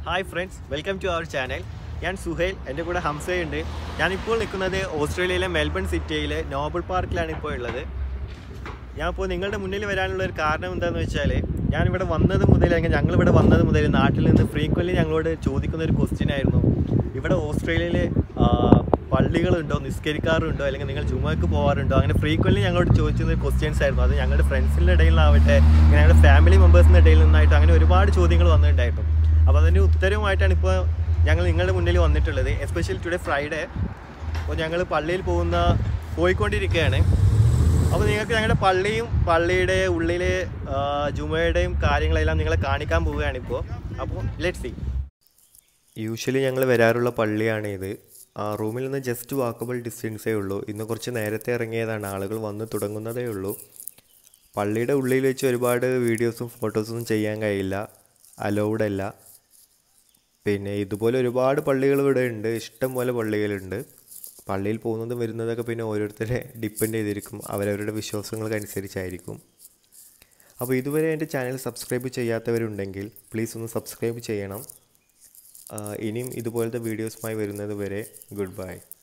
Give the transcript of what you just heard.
Hi friends, welcome to our channel. I am Suhail and I am Hamza. I am in Australia, Melbourne City, Noble Park. I am in the പള്ളികളുണ്ടോ നിസ്കരിക്കാറുണ്ടോ അല്ലെങ്കിൽ നിങ്ങൾ ജുമക്ക് പോവാറുണ്ടോ അങ്ങനെ frequently ഞങ്ങളോട് ചോദിക്കുന്ന questions ആയിരുന്നു. അത് ഞങ്ങളുടെ ഫ്രണ്ട്സിൻ്റെ ഇടയിലാവട്ടെ ഞങ്ങളുടെ ഫാമിലി മെമ്പേഴ്സിൻ്റെ ഇടയിൽ നിന്നായിട്ട് അങ്ങനെ ഒരുപാട് ചോദ്യങ്ങൾ വന്നിട്ടുണ്ടായിരുന്നു. അപ്പോൾ അതിൻ്റെ ഉത്തരവുമായിട്ടാണ് ഇപ്പോൾ ഞങ്ങൾ നിങ്ങളുടെ മുന്നിൽ വന്നിട്ടുള്ളത്. Especially today Friday. അപ്പോൾ ഞങ്ങൾ പള്ളിയിൽ പോയിക്കൊണ്ടിരിക്കുകയാണ്. അപ്പോൾ നിങ്ങൾക്ക് ഞങ്ങളുടെ പള്ളിയുടെ ഉള്ളിലെ ജുമയുടെയും കാര്യങ്ങളെല്ലാം നിങ്ങളെ കാണിക്കാൻ പോവുകയാണിപ്പോൾ. അപ്പോൾ ലെറ്റ്സ് സീ. യൂഷ്വലി ഞങ്ങൾ വരാറുള്ള പള്ളിയാണിത്. റൂമിൽ നിന്ന് ജസ്റ്റ് വാക്കബിൾ ഡിസ്റ്റൻസേ ഉള്ളൂ. ഇന്ന് കുറച്ച് നേരത്തെ ഇറങ്ങിയതാണ്, ആളുകൾ വന്ന് തുടങ്ങുന്നതേ ഉള്ളൂ. പള്ളിയുടെ ഉള്ളിൽ വെച്ച് ഒരുപാട് വീഡിയോസും ഫോട്ടോസൊന്നും ചെയ്യാൻ കഴിയില്ല, അലൗഡ് അല്ല. പിന്നെ ഇതുപോലെ ഒരുപാട് പള്ളികൾ ഇവിടെ ഉണ്ട്, ഇഷ്ടം പോലെ പള്ളികളുണ്ട്. പള്ളിയിൽ പോകുന്നതും വരുന്നതൊക്കെ പിന്നെ ഓരോരുത്തരെ ഡിപ്പെൻഡ് ചെയ്തിരിക്കും, അവരവരുടെ വിശ്വാസങ്ങൾക്കനുസരിച്ചായിരിക്കും. അപ്പോൾ ഇതുവരെ എൻ്റെ ചാനൽ സബ്സ്ക്രൈബ് ചെയ്യാത്തവരുണ്ടെങ്കിൽ പ്ലീസ് ഒന്ന് സബ്സ്ക്രൈബ് ചെയ്യണം. ഇനിയും ഇതുപോലത്തെ വീഡിയോസുമായി വരുന്നത് വരെ ഗുഡ് ബൈ.